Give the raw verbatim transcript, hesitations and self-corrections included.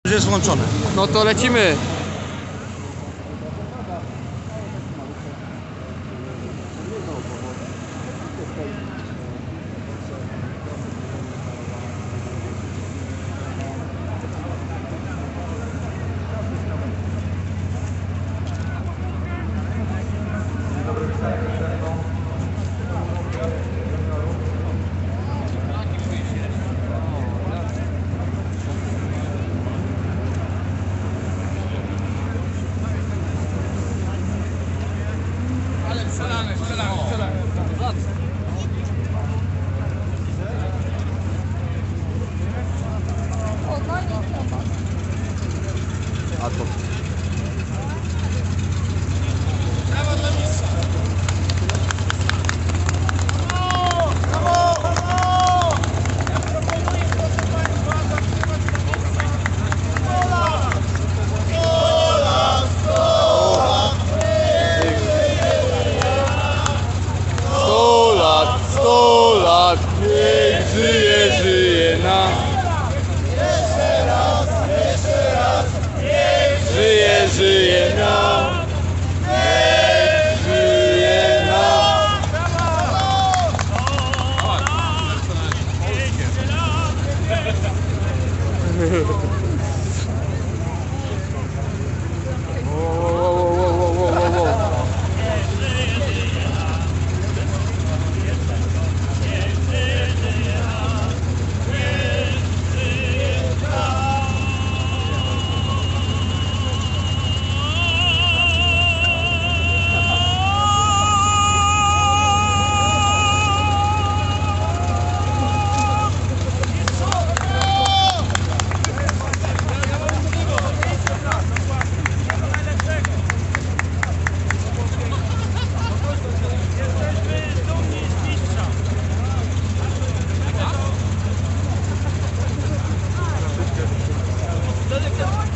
Już jest włączone. No to lecimy. Strzelamy, strzelamy, strzelamy. A to... Brawo dla mistrza. Ja proponuję, proszę Państwa, zatrzymać na Sto lat, sto lat, niech żyje, żyje nam. Jeszcze raz, jeszcze raz. Niech Żyje, żyje nam. Niech żyje nam. Wo, wo, wo, wo, wo, wo, wo, wo. Jesteśmy dumni z mistrza.